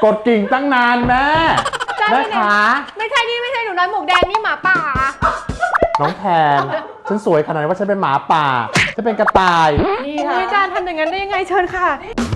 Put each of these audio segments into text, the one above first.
กดกิ่งตั้งนานแม่ขาไม่ใช่นี่ไม่ใช่หนูน้อยหมวกแดงนี่หมาป่าน้องแพนฉันสวยขนาดว่าฉันเป็นหมาป่าฉันเป็นกระต่ายนี่ค่ะอาจารย์ทำอย่างนั้นได้ยังไงเชิญค่ะ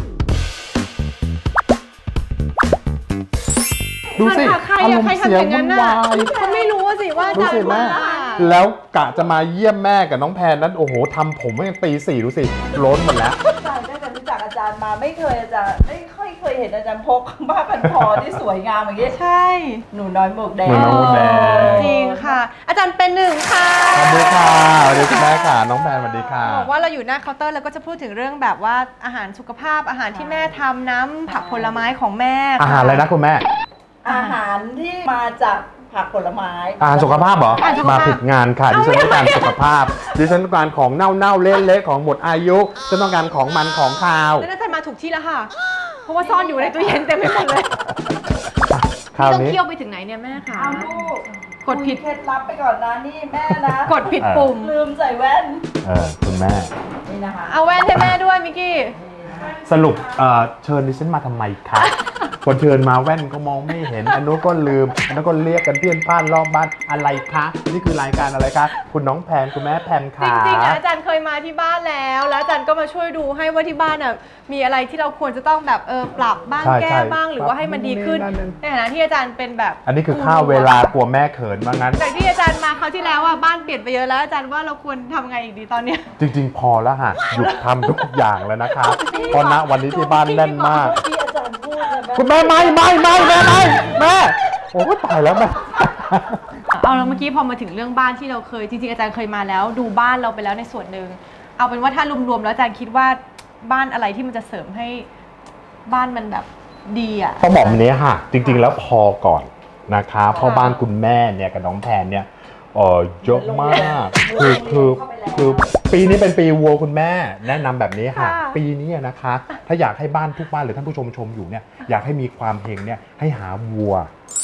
ดูสิอารมณ์เสียวุ่นวายเขาไม่รู้สิว่าอาจารย์ว่าแล้วกะจะมาเยี่ยมแม่กับน้องแพนนั้นโอ้โหทำผมตั้งตี 4ดูสิล้นหมดแล้วตั้งแต่รู้จักอาจารย์มาไม่เคยอาจารย์ไม่ค่อยเคยเห็นอาจารย์พกผ้าพันคอที่สวยงามอย่างนี้ใช่หนูน้อยหมวกแดงจริงค่ะอาจารย์เป็นหนึ่งค่ะสวัสดีค่ะสวัสดีคุณแม่ค่ะน้องแพนสวัสดีค่ะบอกว่าเราอยู่หน้าเคาน์เตอร์แล้วก็จะพูดถึงเรื่องแบบว่าอาหารสุขภาพอาหารที่แม่ทำน้ำผักผลไม้ของแม่อาหารอะไรนะคุณแม่อาหารที่มาจากผักผลไม้อาหารสุขภาพเหรอมาผิดงานค่ะดิฉันต้องการสุขภาพดิฉันต้องการของเน่าๆเละๆของหมดอายุฉันต้องการของมันของคาวแล้วน่าจะมาถูกที่แล้วค่ะเพราะว่าซ่อนอยู่ในตู้เย็นเต็มไปหมดเลยต้องเคี่ยวไปถึงไหนเนี่ยแม่คะกดผิดเคล็ดลับไปก่อนนะนี่แม่นะกดผิดปุ่มลืมใส่แว่นคุณแม่นี่นะคะเอาแว่นให้แม่ด้วยมิกกี้สรุปเชิญดิฉันมาทำไมคะคนเชิญมาแว่นก็มองไม่เห็นอันนู้นก็ลืมอันนั้นก็เรียกกันเพี้ยนพลาดรอบบ้านอะไรคะนี่คือรายการอะไรคะคุณน้องแพนคุณแม่แพนค่ะจริงๆอาจารย์เคยมาที่บ้านแล้วอาจารย์ก็มาช่วยดูให้ว่าที่บ้านมีอะไรที่เราควรจะต้องแบบปรับบ้างแก้บ้างหรือว่าให้มันดีขึ้นในฐานะที่อาจารย์เป็นแบบอันนี้คือข้าวเวลากลัวแม่เขินว่างั้นจากที่อาจารย์มาคราวที่แล้วบ้านเปลี่ยนไปเยอะแล้วอาจารย์ว่าเราควรทำไงอีกดีตอนนี้จริงๆพอแล้วฮะหยุดทำทุกอย่างแล้วนะคะเพราะณวันนี้ที่บ้านแน่นมากคุณแม่ไม่แม่โอ้ตายแล้วแม่เอาแล้วเมื่อกี้พอมาถึงเรื่องบ้านที่เราเคยจริงๆอาจารย์เคยมาแล้วดูบ้านเราไปแล้วในส่วนหนึ่งเอาเป็นว่าถ้ารวมๆแล้วอาจารย์คิดว่าบ้านอะไรที่มันจะเสริมให้บ้านมันแบบดีอ่ะต้องบอกแบบนี้ค่ะจริงๆแล้วพอก่อนนะคะเพราะบ้านคุณแม่เนี่ยกับน้องแพนเนี่ยเยอะมากคือปีนี้เป็นปีวัวคุณแม่แนะนำแบบนี้ค่ะปีนี้นะคะถ้าอยากให้บ้านทุกบ้านหรือท่านผู้ชมอยู่เนี่ยอยากให้มีความเฮงเนี่ยให้หาวัว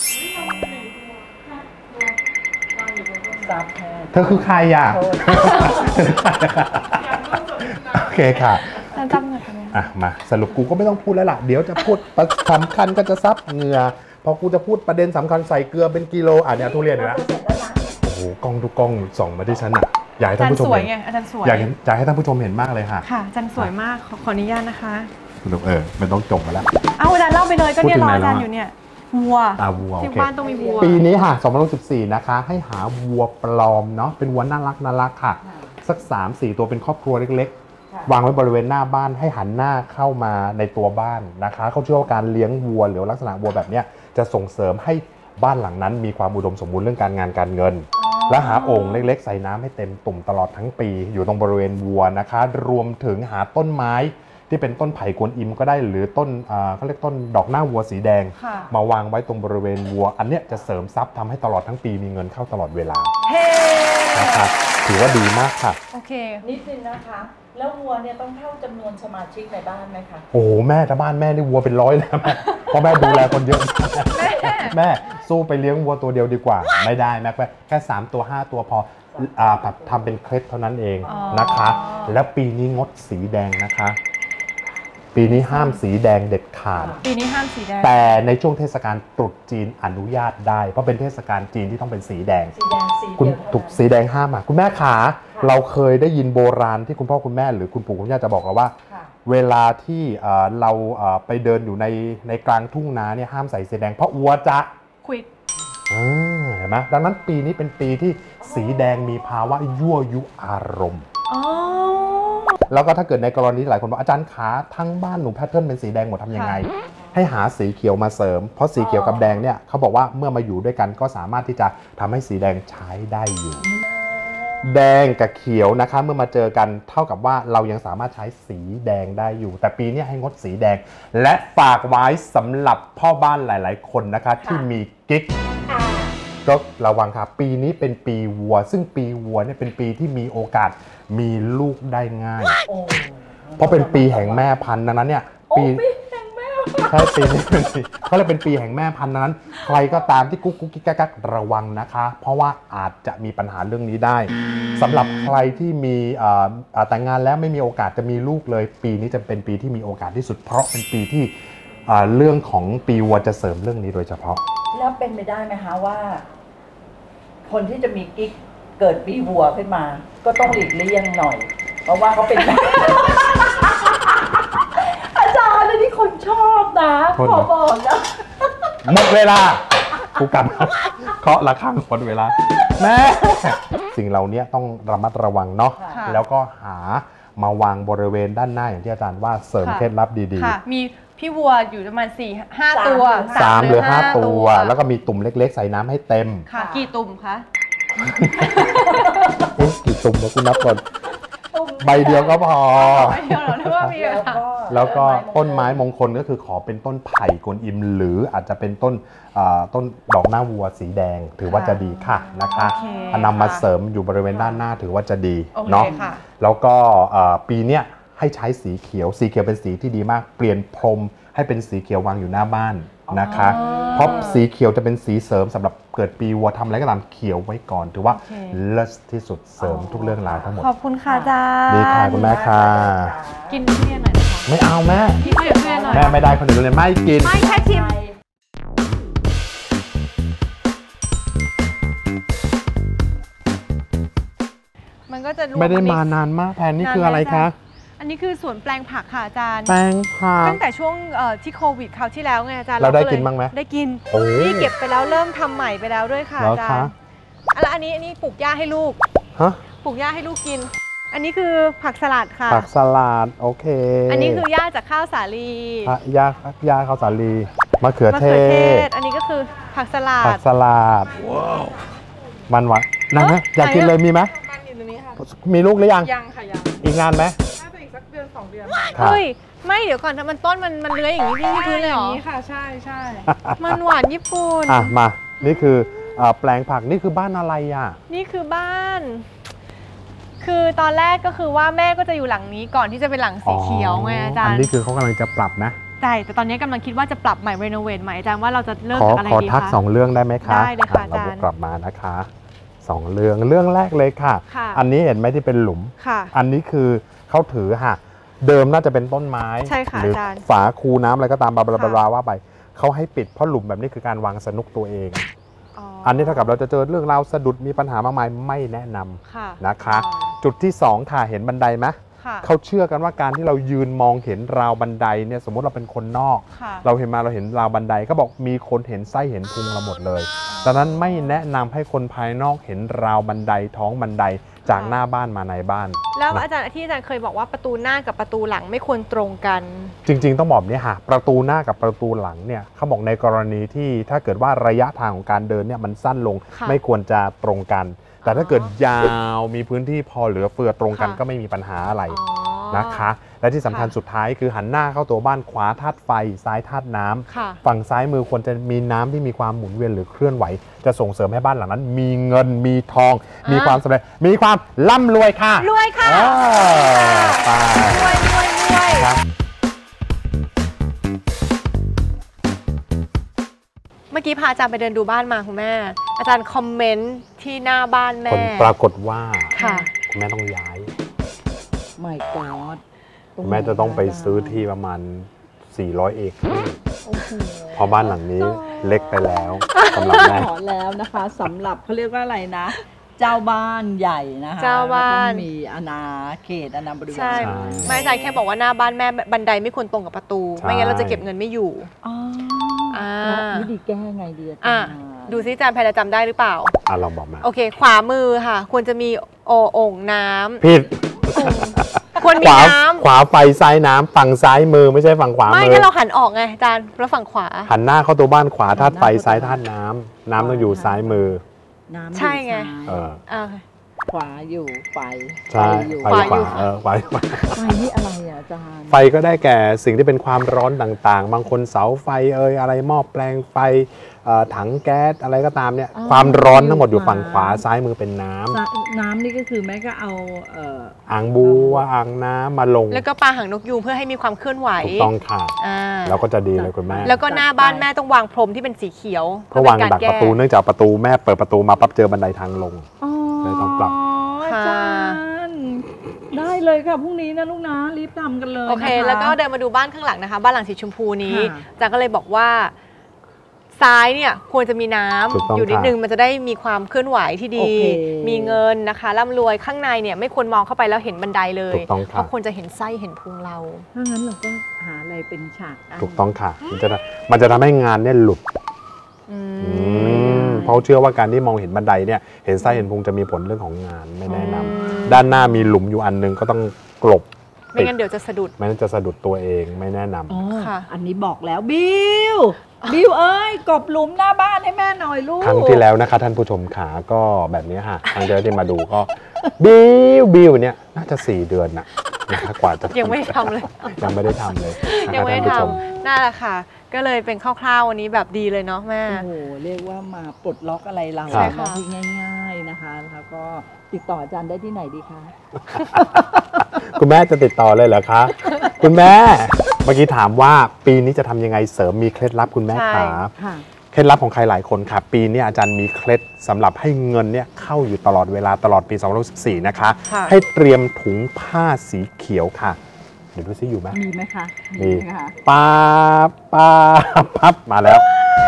เธอคือใครอ่ะโอเคค่ะมาสรุปกูก็ไม่ต้องพูดแล้วล่ะเดี๋ยวจะพูดสำคัญก็จะซับเหงื่อพอกูจะพูดประเด็นสำคัญใส่เกลือเป็นกิโลเนี่ยทุเรียนนะโอ้โหกล้องทุกกล้องส่องมาที่ฉันอ่ะอยากให้ท่านผู้ชมเห็นอาจารย์สวยอยากให้ท่านผู้ชมเห็นมากเลยค่ะค่ะอาจารย์สวยมากขออนุญาตนะคะสรุปมันต้องจบมาแล้วเอาอาจารย์เล่าไปเลยก็เนี่ยรออาจารย์อยู่เนี่ยวัวที่บ้านต้องมีวัวปีนี้ค่ะ2014นะคะให้หาวัวปลอมเนาะเป็นวัวน่ารักค่ะสัก 3-4 ตัวเป็นครอบครัวเล็กๆวางไว้บริเวณหน้าบ้านให้หันหน้าเข้ามาในตัวบ้านนะคะเขาเชื่อว่าการเลี้ยงวัวหรือลักษณะวัวแบบนี้จะส่งเสริมให้บ้านหลังนั้นมีความอุดมสมบูรณ์เรื่องการงานการเงินและหาโอ่งเล็กๆใส่น้ำให้เต็มตุ่มตลอดทั้งปีอยู่ตรงบริเวณวัวนะคะรวมถึงหาต้นไม้ที่เป็นต้นไผ่กวนอิมก็ได้หรือต้นเขาเรียกต้นดอกหน้าวัวสีแดงมาวางไว้ตรงบริเวณวัวอันเนี้ยจะเสริมทรัพย์ทำให้ตลอดทั้งปีมีเงินเข้าตลอดเวลานะครับถือว่าดีมากค่ะโอเคนิดนึงนะคะแล้ววัวเนี่ยต้องเท่าจำนวนสมาชิกในบ้านไหมคะโอ้โหแม่ถ้าบ้านแม่นี่วัวเป็นร้อยแล้วแม่เพราะแม่ดูแลคนเยอะแม่สู้ไปเลี้ยงวัวตัวเดียวดีกว่าไม่ได้แม่แค่3 ตัว 5 ตัวพอแบบทำเป็นเคล็ดเท่านั้นเองนะคะแล้วปีนี้งดสีแดงนะคะปีนี้ห้ามสีแดงเด็ดขาดปีนี้ห้ามสีแดงแต่ในช่วงเทศกาลตรุษจีนอนุญาตได้เพราะเป็นเทศกาลจีนที่ต้องเป็นสีแดงคุณถูกสีแดงห้ามคุณแม่ขาเราเคยได้ยินโบราณที่คุณพ่อคุณแม่หรือคุณปู่คุณย่าจะบอกเราว่าเวลาที่เราไปเดินอยู่ในกลางทุ่งนาเนี่ยห้ามใส่สีแดงเพราะวัวจะควิดเห็นไหมดังนั้นปีนี้เป็นปีที่สีแดงมีภาวะยั่วยุอารมณ์แล้วก็ถ้าเกิดในกรณีหลายคนบอกอาจารย์ขาทั้งบ้านหนูแพทเทิร์นเป็นสีแดงหมดทำยังไงให้หาสีเขียวมาเสริมเพราะสีเขียวกับแดงเนี่ยเขาบอกว่าเมื่อมาอยู่ด้วยกันก็สามารถที่จะทำให้สีแดงใช้ได้อยู่แดงกับเขียวนะคะเมื่อมาเจอกันเท่ากับว่าเรายังสามารถใช้สีแดงได้อยู่แต่ปีนี้ให้งดสีแดงและฝากไว้สำหรับพ่อบ้านหลายๆคนนะคะที่มีกิ๊กก็ระวังครับปีนี้เป็นปีวัวซึ่งปีวัวเนี่ยเป็นปีที่มีโอกาสมีลูกได้ง่ายเพราะเป็นปีแห่งแม่พันธุ์ดังนั้นเนี่ยปีใช่ปีนี้เขาเลยเป็นปีแห่งแม่พันธุ์นั้นใครก็ตามที่กุ๊กกักระวังนะคะเพราะว่าอาจจะมีปัญหาเรื่องนี้ได้สำหรับใครที่มีแต่งงานแล้วไม่มีโอกาสจะมีลูกเลยปีนี้จะเป็นปีที่มีโอกาสที่สุดเพราะเป็นปีที่เรื่องของปีวัวจะเสริมเรื่องนี้โดยเฉพาะแล้วเป็นไปได้ไหมคะว่า คนที่จะมีกิ๊กเกิดปีวัวขึ้นมา ก็ต้องหลีกเลี่ยงหน่อย เพราะว่าเขาเป็น อาจารย์อันนี้คนชอบนะขอบอกนะหมดเวลากูกลับเคาะระฆังหมดเวลาแม่สิ่งเหล่านี้ต้องระมัดระวังเนาะค่ะแล้วก็หามาวางบริเวณด้านหน้าอย่างที่อาจารย์ว่าเสริมเคล็ดลับดีค่ะ มีพี่วัวอยู่ประมาณ4-5 ตัวๆ3 หรือ 5 ตัว แล้วก็มีตุ่มเล็กๆ ใส่น้ำให้เต็มค่ะ กี่ตุ่มคะกี่ตุ่มวะคุณนับก่อนใบเดียวก็พอไม่เดียวหรอกนะว่ามีแล้วก็ต้นไม้มงคลก็คือขอเป็นต้นไผ่กวนอิม หรืออาจจะเป็นต้นดอกหน้าวัวสีแดงถือว่าจะดีค่ะนะคะนำมาเสริมอยู่บริเวณด้านหน้าถือว่าจะดีเนาะแล้วก็ปีเนี้ยให้ใช้สีเขียวเป็นสีที่ดีมากเปลี่ยนพรมให้เป็นสีเขียววางอยู่หน้าบ้านนะคะเพราะสีเขียวจะเป็นสีเสริมสำหรับเกิดปีวัวทำอะไรก็ตามเขียวไว้ก่อนถือว่าเลิศที่สุดเสริมทุกเรื่องราวทั้งหมดขอบคุณค่ะอาจารย์ดีค่ะคุณแม่ค่ะกินทุเรียนหน่อยนะคะไม่เอาแม่กินข้าวเหนียวทุเรียนหน่อยแม่ไม่ได้คนอื่นเลยไม่กินไม่แค่ชิม มันก็จะรวมไม่ได้มานานมากแพนนี่คืออะไรคะอันนี้คือสวนแปลงผักค่ะอาจารย์แปลงผักตั้งแต่ช่วงที่โควิดคราวที่แล้วไงอาจารย์เราได้ลยกินบ้างไหมได้กินโอ้นี่เก็บไปแล้วเริ่มทำใหม่ไปแล้วด้วยค่ะเหรออาจารคะย์แล้วอันนี้ปลูกหญ้าให้ลูกฮะปลูกหญ้าให้ลูกกิน อันนี้คือผักสลัดค่ะผักสลัดโอเคอันนี้คือหญ้าจากข้าวสาลียาข้าวสาลีมะเขือมะเทเขือเทศศ อันนี้ก็คือผักสลัผัดกสลัดมันหวานนั่นไหมอยากกินเลยมีไหมมันอยู่ตรงนี้ค่ะมีลูกหรือยังยังค่ะยังอีกงานไหมน่าจะอีกสักเดือน2 เดือนค่ะเฮ้ยไม่เดี๋ยวก่อนถ้ามันต้นมันเลื้อยอย่างนี้ที่พื้นเลยเหรอค่ะ ใช่ใช่มันหวานญี่ปุ่นอ่ะมานี่คือแปลงผักนี่คือบ้านอะไรอ่ะนี่คือบ้าน คือตอนแรกก็คือว่าแม่ก็จะอยู่หลังนี้ก่อนที่จะเป็นหลังสีเขียวไงอาจารอันย์นี้คือเขากำลังจะปรับนะใช่แต่ตอนนี้กำลังคิดว่าจะปรับใหม่รีโนเวทใหม่อาจารย์ว่าเราจะเริ่มขอจากอะไรขอดีทักคะ 2 เรื่องได้ไหมคะได้เลยค่ะอาจารย์เรากลับมานะคะ2 เรื่องแรกเลยค่ะค่ะอันนี้เห็นไหมที่เป็นหลุมค่ะอันนี้คือเขาถือค่ะเดิมน่าจะเป็นต้นไม้ใช่ค่ะหรืออาจารย์ฝาคูน้ำอะไรก็ตามบลาค่ะว่าไปเขาให้ปิดเพราะหลุมแบบนี้คือการวางสนุกตัวเอง อันนี้เท่ากับเราจะเจอเรื่องราวสะดุดมีปัญหามากมายไม่แนะนำค่ะนะคะ จุดที่ 2 ค่ะเห็นบันไดไหมค่ะเขาเชื่อกันว่าการที่เรายืนมองเห็นราวบันไดเนี่ยสมมติเราเป็นคนนอกค่ะเราเห็นราวบันไดก็บอกมีคนเห็นไส้เห็นพุงเราหมดเลยดังนั้นไม่แนะนำให้คนภายนอกเห็นราวบันไดท้องบันไดจากหน้าบ้านมาในบ้านแล้วอาจารย์ที่อาจารย์เคยบอกว่าประตูหน้ากับประตูหลังไม่ควรตรงกันจริงๆต้องบอกเนี่ยค่ะประตูหน้ากับประตูหลังเนี่ยเขาบอกในกรณีที่ถ้าเกิดว่าระยะทางของการเดินเนี่ยมันสั้นลงค่ะไม่ควรจะตรงกัน แต่ถ้าเกิดยาวมีพื้นที่พอเหลือเฟือตรงกันค่ะก็ไม่มีปัญหาอะไรอ๋อนะคะ และที่สำคัญค่ะสุดท้ายคือหันหน้าเข้าตัวบ้านขวาธาตุไฟซ้ายธาตุน้ำค่ะฝั่งซ้ายมือควรจะมีน้ำที่มีความหมุนเวียนหรือเคลื่อนไหว จะส่งเสริมให้บ้านหลังนั้น มีเงินมีทอง มีความสำเร็จมีความร่ำรวยค่ะรวยค่ะไปรวยครับเมื่อกี้พาอาจารย์ไปเดินดูบ้านมาคุณแม่ อาจารย์คอมเมนต์ที่หน้าบ้านผแม่ลปรากฏว่าค่ะคุณแม่ต้องย้าย My God คุณแม่จะต้องไปซื้อที่ประมาณ 400 เอเคอร์โอ้โหเพราะบ้านหลังนี้เล็กไปแล้วสำหรับแม่ขอแล้วนะคะสำหรับเขาเรียกว่าอะไรนะ เจ้าบ้านใหญ่นะคะเจ้าบ้านต้องมีอาณาเขตอาณาบริเวณใช่ใช่แม่อาจารย์แค่บอกว่าหน้าบ้านแม่บันไดไม่ควรตรงกับประตูใช่ไม่งั้นเราจะเก็บเงินไม่อยู่อ๋ออ่าแล้ววิธีแก้ไงดีอาจารอ่ะย์ดูซิอาจารย์แพรจะจำได้หรือเปล่าลองบอกมาโอเค ขวามือค่ะ ควรจะมีโอ่งน้ำผิดควรขมีวาน้ำขวาไฟซ้ายน้ำฝั่งซ้ายมือไม่ใช่ฝั่งขวาไม่มือถ้าเราหันออกไงอาจารย์แล้วฝั่งขวาหันหน้าเข้าตัวบ้านขวาธาตุไฟซ้ายธาตุน้ำน้ำต้องอยู่ซ้ายมือน้ำอยู่ใช่ไงเอออ่าขวาอยู่ไฟใช่อยู่ไฟขวาไฟไฟนี่อะไรอ่ะอาจารย์ไฟก็ได้แก่สิ่งที่เป็นความร้อนต่างๆ บางคนเสาไฟอะไรหม้อแปลงไฟถังแก๊สอะไรก็ตามเนี่ยความร้อนทั้งหมดอยู่ฝั่งขวาซ้ายมือเป็นน้ำน้ำนี่ก็คือแม่ก็เอาอ่างบัวอ่างน้ำมาลงแล้วก็ปลาหางนกยูงเพื่อให้มีความเคลื่อนไหวถูกต้องค่ะอ่าแล้วก็จะดีเลยคุณแม่แล้วก็หน้าบ้านแม่ต้องวางพรมที่เป็นสีเขียวก็วางดักประตูเนื่องจากประตูแม่เปิดประตูมาปั๊บเจอบันไดทางลง เลยต้องปรับอาจารย์ได้เลยค่ะพรุ่งนี้นะลูกนะรีบทำกันเลยโอเคนะคะแล้วก็เดินมาดูบ้านข้างหลังนะคะ บ้านหลังสีชมพูนี้ค่ะอาจารย์ก็เลยบอกว่าซ้ายเนี่ยควรจะมีน้ถูกต้องำอยู่นิดนึงมันจะได้มีความเคลื่อนไหวที่ดีโอเคมีเงินนะคะร่ำรวยข้างในเนี่ยไม่ควรมองเข้าไปแล้วเห็นบันไดเลยถูกต้องค่ะเพราะควรจะเห็นไส้เห็นพุงเราถ้างั้นเราก็หาอะไรเป็นฉากได้ถูกต้องค่ะ มันจะทำให้งานเนี่ยหลุดอืมเพราะเชื่อว่าการที่มองเห็นบันไดเนี่ยเห็นไส้เห็นพุงจะมีผลเรื่องของงานไม่แนะนำด้านหน้ามีหลุมอยู่อันนึงก็ต้องกลบไม่งั้นเดี๋ยวจะสะดุดไม่งั้นจะสะดุดตัวเองไม่แนะนำอ๋อค่ะอันนี้บอกแล้วบิวเอ้ยกบหลุมหน้าบ้านให้แม่หน่อยลูกครั้งที่แล้วนะคะท่านผู้ชมขาก็แบบนี้ค่ะครั้งที่แล้วที่มาดูก็บิวเนี่ยน่าจะ4 เดือนนะคะกว่าจะยังไม่ได้ทำเลยยังไม่ได้ทำเลยนะคะยังไม่ได้ท่านผู้ชมทำนั่นแหละค่ะ ก็เลยเป็นคร่าวๆวันนี้แบบดีเลยเนาะแม่โอ้โหเรียกว่ามาปลดล็อกอะไรเราใช่ค่ะที่ง่าย ๆนะคะ แล้วก็ติดต่ออาจารย์ได้ที่ไหนดีคะคุณแม่จะติดต่อเลยเหรอคะคุณแม่เมื่อกี้ถามว่าปีนี้จะทำยังไงเสริมมีเคล็ดลับคุณแม่ขาค่ะเคล็ดลับของใครหลายคนค่ะปีนี้อาจารย์มีเคล็ดสำหรับให้เงินเนี่ยเข้าอยู่ตลอดเวลาตลอดปี2014นะคะค่ะให้เตรียมถุงผ้าสีเขียวค่ะ เดี๋ยวดูซิอยู่ไหมมีไหมคะมีไหคะป้าปั๊บมาแล้ว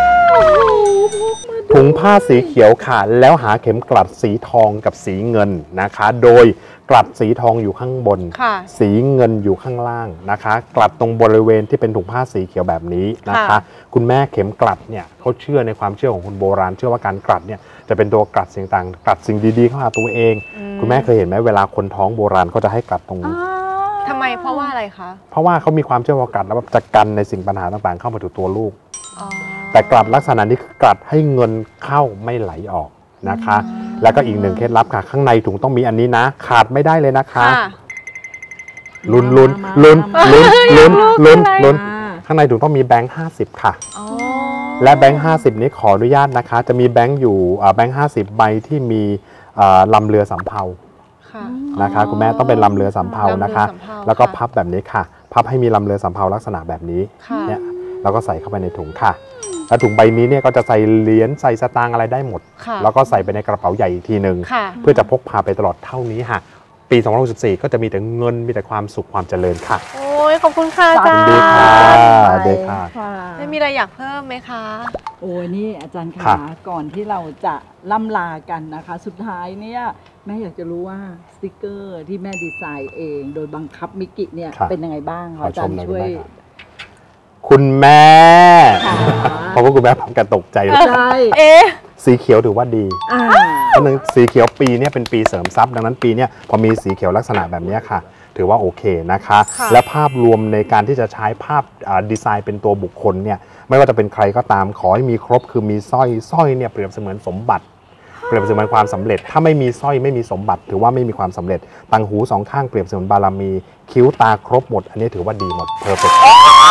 ถุงผ้าสีเขียวค่ะแล้วหาเข็มกลัดสีทองกับสีเงินนะคะ โดยกลัดสีทองอยู่ข้างบนค่ะสีเงินอยู่ข้างล่างนะคะ กลัดตรงบริเวณที่เป็นถุงผ้าสีเขียวแบบนี้นะคะค่ะคุณแม่เข็มกลัดเนี่ยเขาเชื่อในความเชื่อของคนโบราณ เชื่อว่าการกลัดเนี่ยจะเป็นตัวกลัดสิ่งต่างกลัดสิ่งดีๆเข้าหาตัวเอง คุณแม่เคยเห็นไหมเวลาคนท้องโบราณเขาจะให้กลัดตรงนี้ทำไมเพราะว่าอะไรคะเพราะว่าเขามีความเชื่อว่ากลัดแล้วจะกันในสิ่งปัญหาต่างๆ เข้ามาถึงตัวลูกอ๋อแต่กลัดลักษณะนี้คือกลัดให้เงินเข้าไม่ไหลออกนะคะ แล้วก็อีกหนึ่งเคล็ดลับค่ะ ข้างในถุงต้องมีอันนี้นะ ขาดไม่ได้เลยนะคะค่ะลุ้นมาลุ้นลุ้นมาลุ้นลุ้นลุ้นลุ้นอ่าข้างในถุงต้องมีแบงค์50 ค่ะอ๋อและแบงค์50 นี้ขออนุญาตนะคะ จะมีแบงค์อยู่แบงค์50 ใบที่มีลำเรือสำเภาค่ะนะคะคุณแม่ต้องเป็นลำเรือสำเภานะคะลำเรือสำเภาแล้วก็ค่ะพับแบบนี้ค่ะ พับให้มีลำเรือสำเภาลักษณะแบบนี้ค่ะเนี่ยแล้วก็ใส่เข้าไปในถุงค่ะ แล้วถุงใบนี้เนี่ยก็จะใส่เหรียญใส่สตางค์อะไรได้หมดค่ะแล้วก็ใส่ไปในกระเป๋าใหญ่อีกทีหนึ่งค่ะเพื่อจะพกพาไปตลอดเท่านี้ค่ะ ปี2014ก็จะมีแต่เงินมีแต่ความสุขความเจริญค่ะโอ้ยขอบคุณค่ะอาจารดีย์ค่ะไปดีค่ะค่ะไม่มีอะไรอยากเพิ่มไหมคะโอ้ยนี่อาจารย์ครัคะบก่อนที่เราจะล่ำลากันนะคะ สุดท้ายเนี่ยแม่อยากจะรู้ว่าสติกเกอร์ที่แม่ดีไซน์เอง โดยบังคับมิกิเนี่ยเป็นยังไงบ้างขออาจารย์ชมหน่อยช่วยคุณแม่ค่ะเพราะว่าคุณแม่ผมกันตกใจเลยใช่เอ๊ะสีเขียวถือว่าดีอ่าเพราะฉะนั้นสีเขียวปีเนี้เป็นปีเสริมทรัพย์ดังนั้นปีเนี้พอมีสีเขียวลักษณะแบบนี้ค่ะ ถือว่าโอเคนะคะค่ะและภาพรวมในการที่จะใช้ภาพดีไซน์เป็นตัวบุคคลเนี่ยไม่ว่าจะเป็นใครก็ตามขอให้มีครบคือมีสร้อยเนี่ยเปรียบเสมือนสมบัติ เปรียบเสมือนความสำเร็จ ถ้าไม่มีสร้อยไม่มีสมบัติถือว่าไม่มีความสำเร็จต่างหูสองข้างเปรียบเสมือนบารมี คิ้วตาครบหมด อันนี้ถือว่าดีหมดเพอร์เฟกต์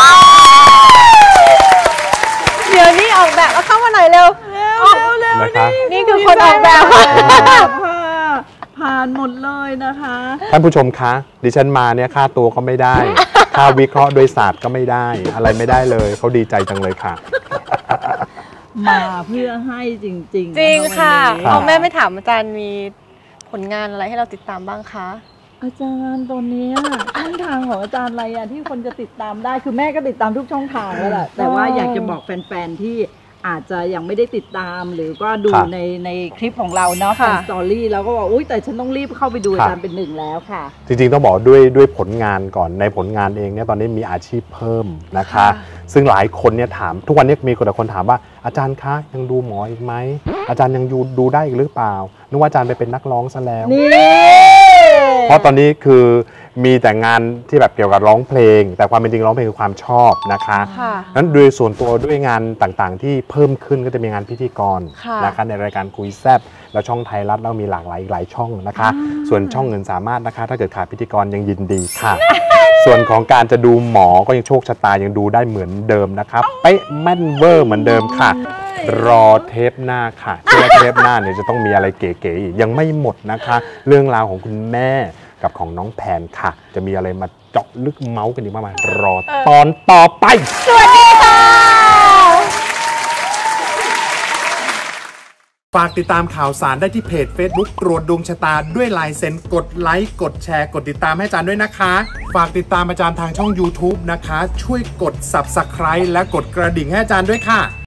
เดี๋ยวนี้ออกแบบเอาเข้ามาหน่อยเร็วนะคะนี่คือคนออกแบบผ่านหมดเลยนะคะท่านผู้ชมคะดิฉันมาเนี่ยค่าตัวก็ไม่ได้ ค่าวิเคราะห์โดยศาสตร์ก็ไม่ได้ อะไรไม่ได้เลยเขาดีใจจังเลยค่ะมาเพื่อให้จริงๆจริงค่ะนรับเอาแม่ไม่ถามอาจารย์มีผลงานอะไรให้เราติดตามบ้างคะอาจารย์ตอนเนี้ยช่องทางของอาจารย์อะไรอะที่คนจะติดตามได้คือแม่ก็ติดตามทุกช่องทางแล้วแหละแต่ว่าอยากจะบอกแฟนๆที่อาจจะยังไม่ได้ติดตามหรือก็ดูครับในคลิปของเราเนาะค่ะเป็นสตอรี่แล้วก็บอกอุ้ยแต่ฉันต้องรีบเข้าไปดูครับอาจารย์เป็นหนึ่งแล้วค่ะจริงๆต้องบอกด้วยผลงานก่อนในผลงานเองเนี่ยตอนนี้มีอาชีพเพิ่มนะคะ ซึ่งหลายคนเนี่ยถามทุกวันนี้มีคนถามว่าอาจารย์คะยังดูหมออีกไหมอาจารย์ยังดูได้อีกหรือเปล่านึกว่าอาจารย์ไปเป็นนักร้องซะแล้วนี่เพราะตอนนี้คือมีแต่งานที่แบบเกี่ยวกับร้องเพลง แต่ความเป็นจริงร้องเพลงคือความชอบนะคะค่ะนั้นโดยส่วนตัวด้วยงานต่างๆ ที่เพิ่มขึ้นก็จะมีงานพิธีกรค่ะนะคะในรายการคุยแซบแล้วช่องไทยรัฐแล้วมีหลากหลายอีกหลายช่องนะคะ ส่วนช่องอื่นสามารถนะคะ ถ้าเกิดขาดพิธีกรยังยินดีค่ะ ส่วนของการจะดูหมอก็ยังโชคชะตายังดูได้เหมือนเดิมนะครับเป๊ะแม่นเวอร์เหมือนเดิมค่ะ รอเทปหน้าค่ะเชื่อว่าเทปหน้าเนี่ยจะต้องมีอะไรเก๋ๆอีกยังไม่หมดนะคะ เรื่องราวของคุณแม่กับของน้องแพนค่ะ จะมีอะไรมาเจาะลึกเมาส์กันอีกมากมายรอตอนต่อไปสวัสดีค่ะฝากติดตามข่าวสารได้ที่เพจ Facebook ตรวจดวงชะตาด้วยลายเซ็นกดไลค์กดแชร์กดติดตามให้อาจารย์ด้วยนะคะฝากติดตามอาจารย์ทางช่อง YouTube นะคะช่วยกด Subscribe และกดกระดิ่งให้อาจารย์ด้วยค่ะ